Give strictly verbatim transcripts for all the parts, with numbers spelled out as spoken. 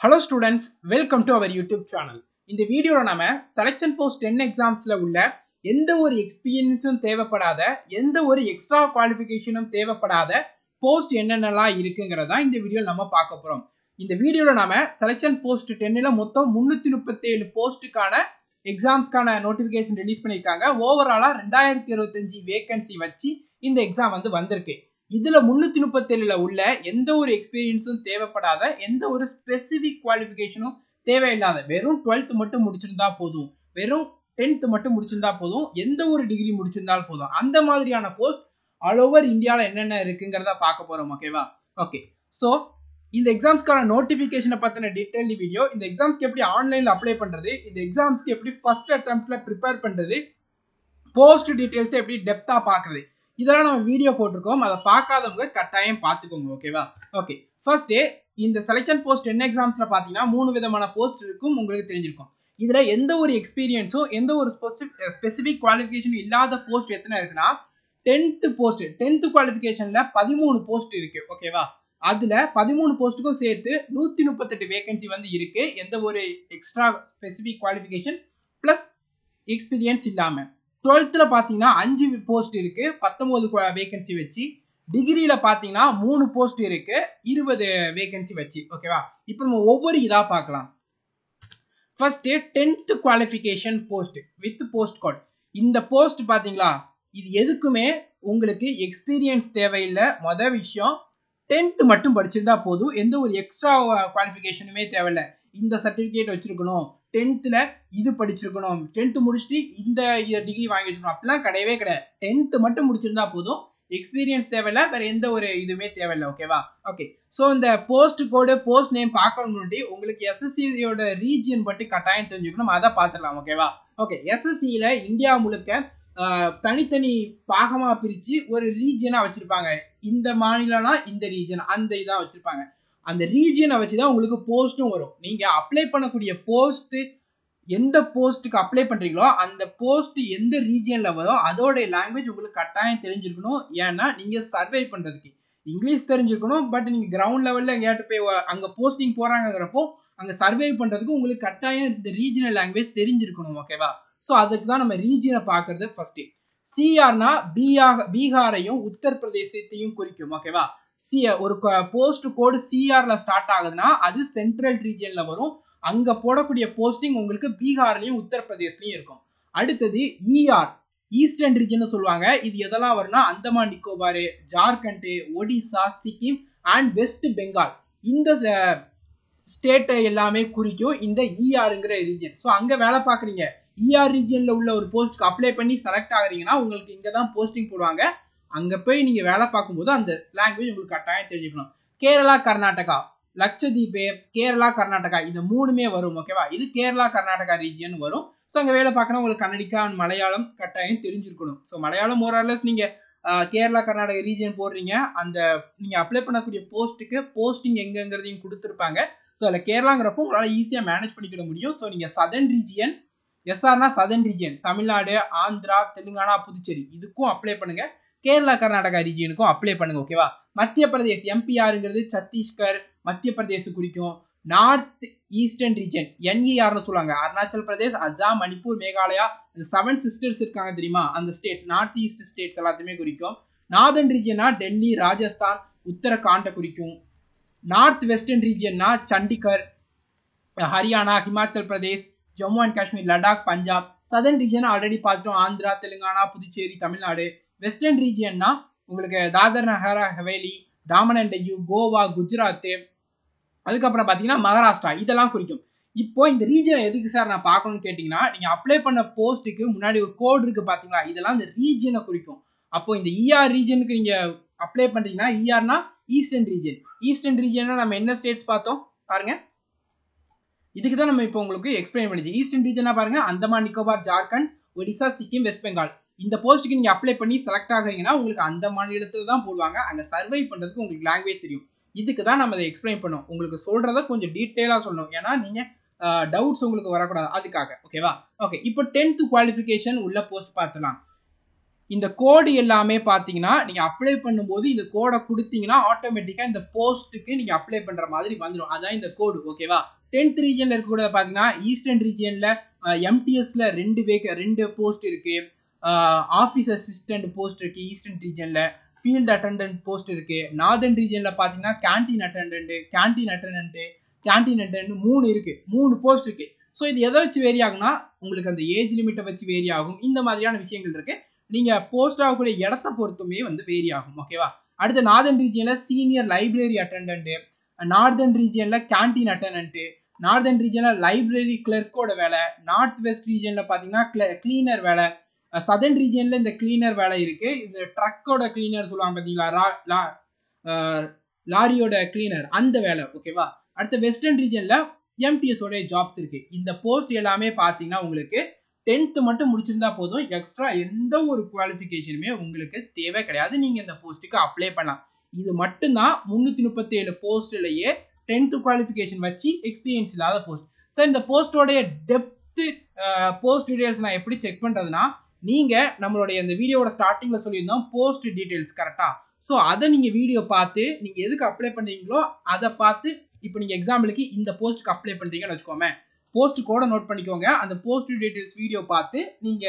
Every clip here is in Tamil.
Hello students, welcome to our YouTube channel. In the video நாம selection post ten examsல உள்ள எந்த ஒரு எக்ஸ்பீரியன்ஸும் தேவைப்படாத எந்த ஒரு எக்ஸ்ட்ரா குவாலிஃபிகேஷனும் தேவைப்படாத போஸ்ட் என்னென்னலாம் இருக்குங்கிறதா இந்த வீடியோல நம்ம பார்க்க போறோம். இந்த வீடியோல நாம selection post ten ல மொத்தம் முன்னூற்று முப்பத்தி ஏழு போஸ்டுக்கான எக்ஸாம்ஸ்க்கான நோட்டிஃபிகேஷன் ரிலீஸ் பண்ணிருக்காங்க. ஓவராலா இரண்டாயிரத்து இருபத்தி ஐந்து வேகன்சி வச்சு இந்த எக்ஸாம் வந்து வந்திருக்கு. இதுல முன்னூற்று முப்பத்தி ஏழு ல உள்ள எந்த ஒரு எக்ஸ்பீரியன்ஸும் தேவைப்படாத எந்த ஒரு ஸ்பெசிபிக் குவாலிஃபிகேஷனும் தேவையில்லாத வெறும் டுவெல்த் மட்டும் முடிச்சிருந்தா போதும், வெறும் டென்த் மட்டும் முடிச்சிருந்தா போதும், எந்த ஒரு டிகிரி முடிச்சிருந்தாலும் போதும், அந்த மாதிரியான போஸ்ட் ஆல் ஓவர் இந்தியாவில் என்னென்ன இருக்குங்கிறத பார்க்க போறோம். ஓகேவா? ஓகே, ஸோ இந்த எக்ஸாம்ஸ்க்கான நோட்டிஃபிகேஷனை பற்றின டீட்டெயில் வீடியோ, இந்த எக்ஸாம்ஸ்க்கு எப்படி ஆன்லைனில் அப்ளை பண்ணுறது, இந்த எக்ஸாம்ஸ்க்கு எப்படி ஃபர்ஸ்ட் அட்டெம்ப்ட்ல ப்ரிப்பேர் பண்ணுறது, போஸ்ட் டீட்டெயில்ஸை எப்படி டெப்த்தாக பார்க்குறது, இதெல்லாம் நம்ம வீடியோ போட்டிருக்கோம். அதை பார்க்காதவங்க கட்டாயம் பார்த்துக்கோங்க. ஓகேவா? ஓகே, ஃபர்ஸ்ட் இந்த செலெக்ஷன் போஸ்ட் என்ன எக்ஸாம்ஸ்ல பார்த்தீங்கன்னா மூணு விதமான போஸ்ட் இருக்கும், உங்களுக்கு தெரிஞ்சிருக்கும். இதுல எந்த ஒரு எக்ஸ்பீரியன்ஸும் எந்த ஒரு ஸ்பெசிபிக் குவாலிஃபிகேஷன் இல்லாத போஸ்ட் எத்தனை இருக்குன்னா டென்த் போஸ்ட், டென்த் குவாலிஃபிகேஷன்ல பதிமூணு போஸ்ட் இருக்கு. ஓகேவா? அதுல பதிமூணு போஸ்ட்டுக்கும் சேர்த்து நூத்தி முப்பத்தி எட்டு வேகன்சி வந்து இருக்கு, எந்த ஒரு extra specific qualification plus experience இல்லாம. டுவெல்த்ல பாத்தீங்கன்னா அஞ்சு போஸ்ட் இருக்கு, பத்தொன்பது வேகன்சி வச்சு. டிகிரியில பாத்தீங்கன்னா மூணு போஸ்ட் இருக்கு, இருபது வேகன்சி வச்சு. ஓகேவா? இப்போ நம்ம ஒவ்வொரு இதா பார்க்கலாம். First tenth qualification post with post code. இந்த போஸ்ட் பாத்தீங்களா, இது எதுக்குமே உங்களுக்கு எக்ஸ்பீரியன்ஸ் தேவையில்லை. மொதல் விஷயம், டென்த் மட்டும் படிச்சிருந்தா போதும், எந்த ஒரு எக்ஸ்ட்ரா குவாலிஃபிகேஷனுமே தேவையில்லை. இந்த சர்டிஃபிகேட் வச்சிருக்கணும், டென்த்தில் இது படிச்சிருக்கணும், டென்த்து முடிச்சுட்டு இந்த டிகிரி வாங்கி வச்சுக்கணும், அப்படிலாம் கிடையவே கிடையாது. டென்த்து மட்டும் முடிச்சிருந்தா போதும், எக்ஸ்பீரியன்ஸ் தேவையில்லை, வேற எந்த ஒரு இதுவுமே தேவையில்லை. ஓகேவா? ஓகே, ஸோ இந்த போஸ்ட் கோடு போஸ்ட் நேம் பார்க்கணும்னு உங்களுக்கு எஸ்எஸ்சியோட ரீஜியன் பற்றி கட்டாயம் தெரிஞ்சுக்கணும், அதை பார்த்துடலாம். ஓகேவா? ஓகே, எஸ்எஸ்சியில் இந்தியா முழுக்க தனித்தனி பாகமாக பிரித்து ஒரு ரீஜியனாக வச்சுருப்பாங்க. இந்த மாநிலம்னா இந்த ரீஜன், அந்த இதாக வச்சுருப்பாங்க. அந்த ரீஜியனை வச்சு தான் உங்களுக்கு போஸ்ட்டும் வரும். நீங்கள் அப்ளை பண்ணக்கூடிய போஸ்ட்டு எந்த போஸ்ட்டுக்கு அப்ளை பண்ணுறீங்களோ அந்த போஸ்ட் எந்த ரீஜியனில் வரும் அதோடைய லாங்குவேஜ் உங்களுக்கு கட்டாயம் தெரிஞ்சிருக்கணும். ஏன்னா நீங்கள் சர்வை பண்ணுறதுக்கு இங்கிலீஷ் தெரிஞ்சிருக்கணும். பட் நீங்கள் கிரவுண்ட் லெவலில் எங்கேயாட்டு போய் அங்கே போஸ்டிங் போகிறாங்கிறப்போ அங்கே சர்வை பண்ணுறதுக்கு உங்களுக்கு கட்டாயம் இந்த ரீஜியனல் லாங்குவேஜ் தெரிஞ்சிருக்கணும். ஓகேவா? ஸோ அதுக்கு தான் நம்ம ரீஜியனை பார்க்கறது ஃபர்ஸ்ட். சிஆர்னா பீகார் பீகாரையும் உத்தரப்பிரதேசத்தையும் குறிக்கும். ஓகேவா? சி ஒரு போஸ்ட் கோடு சிஆர்ல ஸ்டார்ட் ஆகுதுன்னா அது சென்ட்ரல் ரீஜியன்ல வரும். அங்க போடக்கூடிய போஸ்டிங் உங்களுக்கு பீகார்லயும் உத்தரப்பிரதேஷ்லயும் இருக்கும். அடுத்தது இஆர், ஈஸ்டர்ன் ரீஜன் சொல்லுவாங்க. இது எதெல்லாம் வரும்னா அந்தமான் நிக்கோபார், ஜார்க்கண்ட், ஒடிசா, சிக்கிம் அண்ட் வெஸ்ட் பெங்கால், இந்த ஸ்டேட்டை எல்லாமே குறிக்கும் இந்த இஆர்ங்கிற ரீஜன். ஸோ அங்க வேலை பார்க்குறீங்க, இஆர் ரீஜன்ல உள்ள ஒரு போஸ்ட்க்கு அப்ளை பண்ணி செலக்ட் ஆகுறீங்கன்னா உங்களுக்கு இங்க தான் போஸ்டிங் போடுவாங்க. அங்க போய் நீங்க வேலை பார்க்கும்போது அந்த லாங்குவேஜ் உங்களுக்கு கட்டாயம் தெரிஞ்சுக்கணும். கேரளா, கர்நாடகா, லட்சதீப், கேரளா, கர்நாடகா, இந்த மூணுமே வரும். ஓகேவா? இது கேரளா கர்நாடகா ரீஜியன் வரும். ஸோ அங்கே வேலை பார்க்கணும் உங்களுக்கு கன்னடிக்கா, மலையாளம் கட்டாயம் தெரிஞ்சிருக்கணும். ஸோ மலையாளம் மோரலஸ் நீங்க கேரளா கர்நாடகா ரீஜியன் போடுறீங்க, அந்த நீங்க அப்ளை பண்ணக்கூடிய போஸ்ட்டுக்கு போஸ்டிங் எங்கங்கிறதையும் கொடுத்துருப்பாங்க. ஸோ அதில் கேரளாங்கிறப்போ உங்களால் ஈஸியாக மேனேஜ் பண்ணிக்கிட முடியும். ஸோ நீங்க சதர்ன் ரீஜியன், எஸ்ஆர்னா சதர்ன் ரீஜியன், தமிழ்நாடு, ஆந்திரா, தெலுங்கானா, புதுச்சேரி இதுக்கும் அப்ளை பண்ணுங்க. கேரளா கர்நாடகா ரீஜியனுக்கும் அப்ளை பண்ணுங்க. ஓகேவா? மத்திய பிரதேஷ், எம்பிஆருங்கிறது சத்தீஸ்கர், மத்திய பிரதேஷ் குறிக்கும். நார்த் ஈஸ்டர்ன் ரீஜன், என்இஆர்னு சொல்லுவாங்க, அருணாச்சல் பிரதேஷ், அசாம், மணிப்பூர், மேகாலயா, செவன் சிஸ்டர்ஸ் இருக்காங்க தெரியுமா, அந்த ஸ்டேட்ஸ், நார்த் ஈஸ்ட் ஸ்டேட்ஸ் எல்லாத்தையுமே குறிக்கும். நார்தர்ன் ரீஜன்னா டெல்லி, ராஜஸ்தான், உத்தரகாண்டை குறிக்கும். நார்த் வெஸ்டர்ன் ரீஜன்னா Chandigarh, Haryana, Himachal Pradesh, Jammu and Kashmir, Ladakh, Punjab. Southern region already பார்த்துட்டோம், ஆந்திரா, தெலுங்கானா, புதுச்சேரி, தமிழ்நாடு. வெஸ்டர்ன் ரீஜியன்னா உங்களுக்கு தாதர் நகர் ஹவேலி, டாமன் அண்ட் டையூ, கோவா, குஜராத், அதுக்கப்புறம் பார்த்தீங்கன்னா மகாராஷ்டிரா, இதெல்லாம் குறிக்கும். இப்போ இந்த ரீஜனை எதுக்கு சார் நான் பார்க்கணும்னு கேட்டிங்கன்னா, நீங்கள் அப்ளை பண்ண போஸ்ட்டுக்கு முன்னாடி ஒரு கோடு இருக்குது பார்த்தீங்களா, இதெல்லாம் இந்த ரீஜனை குறிக்கும். அப்போ இந்த இஆர் ரீஜனுக்கு நீங்கள் அப்ளை பண்ணுறீங்கன்னா, இஆர்னா ஈஸ்டர்ன் ரீஜன். ஈஸ்டர்ன் ரீஜன்னா நம்ம என்ன ஸ்டேட்ஸ் பார்த்தோம் பாருங்க, இதுக்கு தான் நம்ம இப்போ உங்களுக்கு எக்ஸ்பிளைன் பண்ணிச்சு. ஈஸ்டர்ன் ரீஜனா பாருங்க, அந்தமான் நிக்கோபார், ஜார்க்கண்ட், ஒடிசா, சிக்கிம், வெஸ்ட் பெங்கால். இந்த போஸ்ட்டுக்கு நீங்கள் அப்ளை பண்ணி செலக்ட் ஆகுறீங்கன்னா உங்களுக்கு அந்த மாநிலத்தில் தான் போடுவாங்க. அங்கே சர்வை பண்ணுறதுக்கு உங்களுக்கு லாங்குவேஜ் தெரியும். இதுக்கு தான் நம்ம அதை எக்ஸ்பிளைன் பண்ணோம். உங்களுக்கு சொல்கிறத கொஞ்சம் டீட்டெயிலாக சொல்லணும், ஏன்னா நீங்கள் டவுட்ஸ் உங்களுக்கு வரக்கூடாது, அதுக்காக. ஓகேவா? ஓகே, இப்போ டென்த் குவாலிஃபிகேஷன் உள்ள போஸ்ட் பார்த்துலாம். இந்த கோடு எல்லாமே பார்த்தீங்கன்னா நீங்கள் அப்ளை பண்ணும்போது இந்த கோடை கொடுத்தீங்கன்னா ஆட்டோமேட்டிக்காக இந்த போஸ்ட்டுக்கு நீங்கள் அப்ளை பண்ணுற மாதிரி வந்துடும். அதான் இந்த கோடு. ஓகேவா? டென்த் ரீஜனில் இருக்கக்கூட பார்த்தீங்கன்னா ஈஸ்டர்ன் ரீஜனில் எம்டிஎஸ்ல ரெண்டு வேக ரெண்டு போஸ்ட் இருக்கு. ஆஃபீஸ் அசிஸ்டன்ட் போஸ்ட் இருக்கு ஈஸ்டர்ன் ரீஜனில். ஃபீல்ட் அட்டண்டன்ட் போஸ்ட் இருக்கு. நார்தர்ன் ரீஜனில் பார்த்தீங்கன்னா canteen attendant canteen attendant canteen attendant மூணு இருக்கு. மூணு போஸ்ட் இருக்கு. ஸோ இது எதை வச்சு வேரி ஆகுனா உங்களுக்கு அந்த ஏஜ் லிமிட்டை வச்சு வேரி ஆகும். இந்த மாதிரியான விஷயங்கள் இருக்கு. நீங்க போஸ்ட் ஆகக்கூடிய இடத்த பொறுத்துமே வந்து வேரி ஆகும். ஓகேவா? அடுத்து நார்தர்ன் ரீஜியன்ல சீனியர் லைப்ரரி அட்டெண்டன்ட், நார்தர்ன் ரீஜியன்ல கேன்டீன் அட்டெண்டன்ட், நார்தர்ன் ரீஜியன்ல லைப்ரரி கிளர்க்கோட வேலை, நார்த் வெஸ்ட் ரீஜியன்ல பாத்தீங்கன்னா கிளீனர் வேலை, சதர்ன் ரீஜியன்ல இந்த கிளீனர் வேலை இருக்கு. இந்த ட்ரக்கோட கிளீனர் சொல்லுவாங்க பாத்தீங்களா, லாரியோட கிளீனர் அந்த வேலை. ஓகேவா? அடுத்த வெஸ்டர்ன் ரீஜியன்ல எம்டிஎஸ் ஓட ஜாப்ஸ் இருக்கு. இந்த போஸ்ட் எல்லாமே பாத்தீங்கன்னா உங்களுக்கு டென்த் மட்டும் முடிச்சிருந்தா போதும். எக்ஸ்ட்ரா எந்த ஒரு குவாலிஃபிகேஷனுமே உங்களுக்கு தேவை கிடையாது. நீங்க இந்த போஸ்ட்டுக்கு அப்ளை பண்ணலாம். இது மட்டும்தான் முன்னூத்தி முப்பத்தி ஏழு போஸ்ட்லயே டென்த் குவாலிஃபிகேஷன் வச்சு எக்ஸ்பீரியன்ஸ் இல்லாத போஸ்ட். சார் இந்த போஸ்டோடைய டெப்த் போஸ்ட் டீடைல்ஸ் நான் எப்படி செக் பண்றதுன்னா, நீங்க நம்மளுடைய இந்த வீடியோட ஸ்டார்டிங்ல சொல்லியிருந்தோம் போஸ்ட் டீடைல்ஸ் கரெக்டா. ஸோ அதை நீங்க வீடியோ பார்த்து நீங்க எதுக்கு அப்ளை பண்றீங்களோ அதை பார்த்து இப்போ நீங்க எக்ஸாம்பிளுக்கு இந்த போஸ்ட்டுக்கு அப்ளை பண்றீங்கன்னு வச்சுக்கோமே, போஸ்ட் கோட நோட் பண்ணிக்கோங்க. அந்த போஸ்ட் டீடைல்ஸ் வீடியோ பார்த்து நீங்க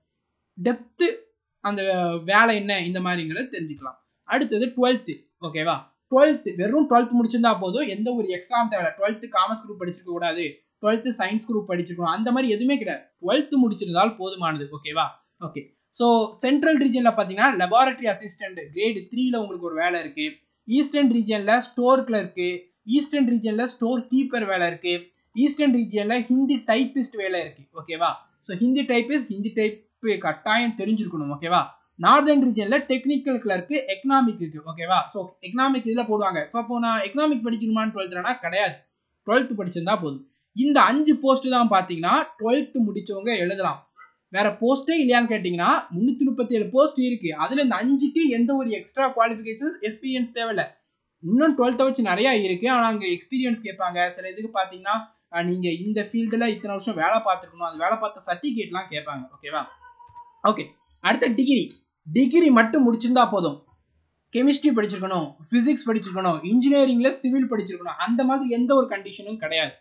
டெப்த் அந்த வேலை என்ன இந்த மாதிரிங்கிறத தெரிஞ்சுக்கலாம். அடுத்தது டுவெல்த். ஓகேவா? டுவெல்த் வெறும் டுவெல்த் முடிச்சிருந்தா போதும். எந்த ஒரு எக்ஸாம் தேவை. டுவெல்த் காமர்ஸ் குரூப் படிச்சிருக்க கூடாது, டுவெல்த் சயின்ஸ் குரூப் படிச்சிருக்கணும், அந்த மாதிரி எதுவுமே கிடையாது. டுவெல்த் முடிச்சிருந்தால் போதுமானது. ஓகேவா? ஓகே. ஸோ சென்ட்ரல் ரீஜன்ல பார்த்தீங்கன்னா லெபார்டரி அசிஸ்டன்ட் கிரேட் த்ரீல உங்களுக்கு ஒரு வேலை இருக்கு. ஈஸ்டர்ன் ரீஜன்ல ஸ்டோர் கிளர்க்கு, ஈஸ்டர்ன் ரீஜன்ல ஸ்டோர் கீப்பர் வேலை இருக்கு. ஈஸ்டர்ன் ரீஜியன்ல ஹிந்தி டைப்பிஸ்ட் வேலை இருக்கு. ஓகேவா? So Hindi typist Hindi type கட்டாயம் தெரிஞ்சிருக்கணும். ஓகேவா? நார்தர்ன் ரீஜியன்ல டெக்னிக்கல் கிளர்க்கு எக்கனாமிக் இருக்கு. ஓகேவா? ஸோ எக்கனாமிக் இதில் போடுவாங்க. ஸோ அப்போ நான் எக்கனாமிக் படிக்கணுமான்னு டுவெல்த்னா கிடையாது, டுவெல்த் படிச்சிருந்தா போதும். இந்த அஞ்சு போஸ்ட் தான் பார்த்தீங்கன்னா டுவெல்த் முடிச்சவங்க எழுதலாம். வேற போஸ்டே இல்லையான்னு கேட்டீங்கன்னா முன்னூத்தி முப்பத்தி ஏழு போஸ்ட் இருக்கு. அதுல இந்த அஞ்சுக்கு எந்த ஒரு எக்ஸ்ட்ரா குவாலிஃபிகேஷன் எக்ஸ்பீரியன்ஸ் தேவையில்லை. இன்னும் டுவெல்த்தை வச்சு நிறைய இருக்கு. ஆனால் அங்கே எக்ஸ்பீரியன்ஸ் கேட்பாங்க. சில இதுக்கு பார்த்தீங்கன்னா நீங்க இந்த ஃபீல்டில் இத்தனை வருஷம் வேலை பார்த்துருக்கணும், அது வேலை பார்த்த சர்டிஃபிகேட்லாம் கேட்பாங்க. ஓகேவா? ஓகே. அடுத்த டிகிரி. டிகிரி மட்டும் முடிச்சிருந்தா போதும். கெமிஸ்ட்ரி படிச்சிருக்கணும், பிசிக்ஸ் படிச்சிருக்கணும், இன்ஜினியரிங்ல சிவில் படிச்சிருக்கணும், அந்த மாதிரி எந்த ஒரு கண்டிஷனும் கிடையாது.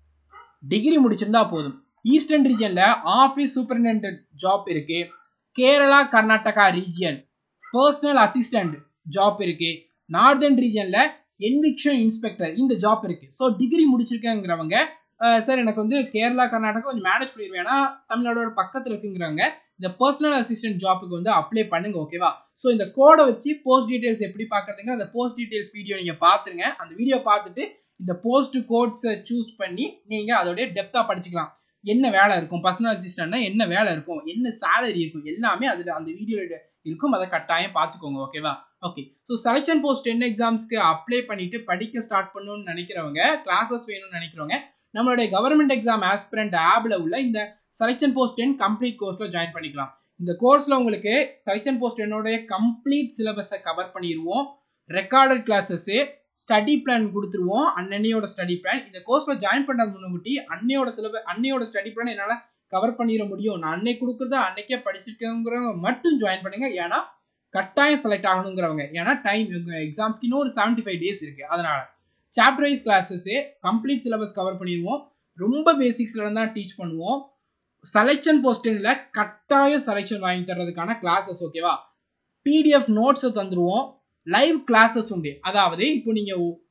டிகிரி முடிச்சிருந்தா போதும். ஈஸ்டர்ன் ரீஜன்ல ஆஃபீஸ் சூப்பரிண்டென்டென்ட் ஜாப் இருக்கு. Kerala Karnataka region personal assistant job இருக்கு. நார்தர்ன் ரீஜன்ல என்விக்ஷன் இன்ஸ்பெக்டர் இந்த ஜாப் இருக்கு. ஸோ டிகிரி முடிச்சிருக்கேங்கிறவங்க சார் எனக்கு வந்து கேரளா கர்நாடகா கொஞ்சம் மேனேஜ் பண்ணிடுவேன், ஏன்னா தமிழ்நாடோட பக்கத்தில் இருக்குங்கிறவங்க இந்த பர்சனல் அசிஸ்டன்ட் ஜாப்புக்கு வந்து அப்ளை பண்ணுங்க. ஓகேவா? ஸோ இந்த கோடை வச்சு போஸ்ட் டீடைல்ஸ் எப்படி பார்க்கறதுங்க, அந்த போஸ்ட் டீடைல்ஸ் வீடியோ நீங்க பார்த்துருங்க. அந்த வீடியோ பார்த்துட்டு இந்த போஸ்ட் கோட்ஸை சூஸ் பண்ணி நீங்க அதோடைய டெப்தா படிச்சுக்கலாம். என்ன வேலை இருக்கும், பர்சனல் அசிஸ்டன்ட்னா என்ன வேலை இருக்கும், என்ன சேலரி இருக்கும், எல்லாமே அதுல அந்த வீடியோ இருக்கும். அதை கட்டாயம் பார்த்துக்கோங்க. ஓகேவா? Okay. So selection post ten எக்ஸாம்ஸ்க்கு அப்ளை பண்ணிட்டு படிக்க ஸ்டார்ட் பண்ணணும்னு நினைக்கிறவங்க, கிளாஸஸ் வேணும்னு நினைக்கிறவங்க, நம்மளுடைய கவர்மெண்ட் எக்ஸாம் ஆஸ்பிரண்ட் ஆப்ல உள்ள இந்த செலக்ஷன் போஸ்ட் டென் கம்ப்ளீட் கோர்ஸ்ல ஜாயின் பண்ணிக்கலாம். இந்த கோர்ஸ்ல உங்களுக்கு செலக்ஷன் போஸ்ட் டென்னோடைய கம்ப்ளீட் சிலபஸை கவர் பண்ணிடுவோம். ரெக்கார்டட் கிளாஸஸ், ஸ்டடி பிளான் கொடுத்துருவோம், அன்னையோட ஸ்டடி பிளான். இந்த கோர்ஸ்ல ஜாயின் பண்ண முன்னாடி அன்னையோட சிலபஸ் அன்னையோட ஸ்டடி பிளான் என்னால் கவர் பண்ணிட முடியும், நான் அன்னை கொடுக்குறத அன்னைக்கே படிச்சிருக்கேங்கிறவங்க மட்டும் ஜாயின் பண்ணுங்க. ஏன்னா கட்டாயம் செலக்ட் ஆகணுங்கிறவங்க, ஏன்னா டைம் எக்ஸாம்ஸ்க்கு இன்னும் ஒரு செவன்டி ஃபைவ் டேஸ் இருக்கு. அதனால chapter wise classes complete syllabus cover பண்ணிடுவோம். ரொம்ப பேசிக்ஸ்ல தான் டீச் பண்ணுவோம். செலக்ஷன் போஸ்டில் கட்டாயம் செலக்ஷன் வாங்கி தர்றதுக்கான கிளாஸஸ். ஓகேவா? பிடிஎஃப் நோட்ஸை தந்துருவோம். லைவ் கிளாஸஸ் உண்டு. அதாவது இப்போ நீங்க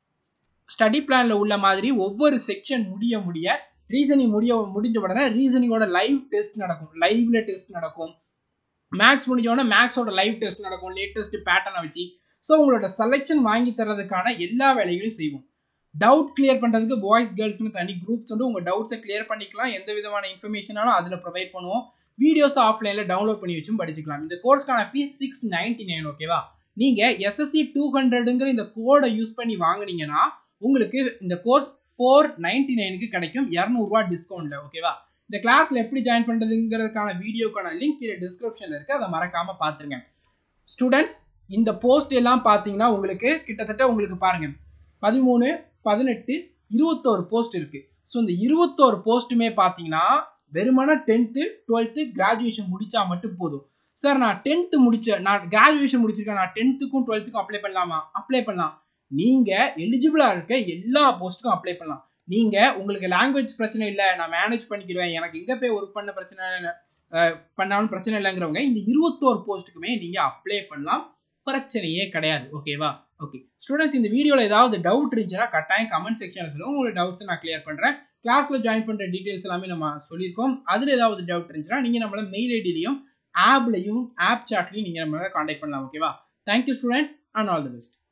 ஸ்டடி பிளான்ல உள்ள மாதிரி ஒவ்வொரு செக்ஷன் முடிய முடிய ரீசனிங் முடிய முடிஞ்ச உடனே ரீசனிங்கோட லைவ் டெஸ்ட் நடக்கும். லைவ்ல டெஸ்ட் நடக்கும். மேக்ஸ் முடிஞ்ச உடனே மேக்ஸோட லைவ் டெஸ்ட் நடக்கும், லேட்டஸ்ட் பேட்டர்னை வச்சு. ஸோ உங்களோட செலக்ஷன் வாங்கி தரதுக்கான எல்லா வேலைகளையும் செய்வோம். டவுட் கிளியர் பண்ணுறதுக்கு பாய்ஸ் கேர்ள்ஸ்னு தனி குரூப்ஸ் வந்து உங்கள் டவுட்ஸை கிளியர் பண்ணிக்கலாம். எந்த விதமான இன்ஃபர்மேஷனாலும் அதில் ப்ரொவைட் பண்ணுவோம். வீடியோஸ் ஆஃப்லைனில் டவுன்லோட் பண்ணி வச்சும் படிச்சுக்கலாம். இந்த கோர்ஸ்க்கான ஃபீஸ் சிக்ஸ் நைன்டி நைன். ஓகேவா? நீங்கள் எஸ்எஸ்சி டூ ஹண்ட்ரடுங்கிற இந்த கோடை யூஸ் பண்ணி வாங்கினீங்கன்னா உங்களுக்கு இந்த கோர்ஸ் ஃபோர் நைன்டி நைனுக்கு கிடைக்கும், இரநூறுவா டிஸ்கவுண்ட்ல. ஓகேவா? இந்த கிளாஸ்ல எப்படி ஜாயின் பண்ணுறதுங்கிறதுக்கான வீடியோக்கான லிங்க் கீழே டிஸ்கிரிப்ஷனில் இருக்குது, அதை மறக்காமல் பார்த்துருங்க. ஸ்டூடெண்ட்ஸ், இந்த போஸ்ட் எல்லாம் பார்த்தீங்கன்னா உங்களுக்கு கிட்டத்தட்ட உங்களுக்கு பாருங்க பதிமூணு பதினெட்டு இருபத்தோரு போஸ்ட் இருக்கு. ஸோ இந்த இருபத்தோரு போஸ்ட்டுமே பார்த்தீங்கன்னா வெறுமன டென்த்து டுவெல்த்து கிராஜுவேஷன் முடிச்சா மட்டும் போதும். சார் நான் டென்த்து முடிச்ச நான் கிராஜுவேஷன் முடிச்சிருக்கேன், நான் டென்த்துக்கும் டுவெல்த்துக்கும் அப்ளை பண்ணலாமா? அப்ளை பண்ணலாம். நீங்க எலிஜிபிளா இருக்க எல்லா போஸ்ட்டுக்கும் அப்ளை பண்ணலாம். நீங்க உங்களுக்கு லாங்குவேஜ் பிரச்சனை இல்லை, நான் மேனேஜ் பண்ணிக்கிடுவேன், எனக்கு எங்க போய் ஒர்க் பண்ண பிரச்சனை பண்ணாலும் பிரச்சனை இல்லைங்கிறவங்க இந்த இருபத்தோரு போஸ்ட்டுக்குமே நீங்க அப்ளை பண்ணலாம், பிரச்சனையே கிடையாது. ஓகேவா? ஓகே ஸ்டூடெண்ட்ஸ், இந்த வீடியோவில் ஏதாவது டவுட் இருந்துச்சுன்னா கட்டாயம் கமெண்ட் செக்ஷனில் சொல்லுங்கள், உங்களோட டவுட்ஸை நான் கிளியர் பண்ணுறேன். கிளாஸில் ஜாயின் பண்ணுற டீட்டெயில்ஸ் எல்லாமே நம்ம சொல்லியிருக்கோம். அதில் ஏதாவது டவுட் இருந்துச்சுன்னா நீங்கள் நம்மள மெயில் ஐடியிலையும் ஆப்லையும் ஆப் சாட்லையும் நீங்கள் நம்மளை காண்டாக்ட் பண்ணலாம். ஓகேவா? Thank you students and all the best.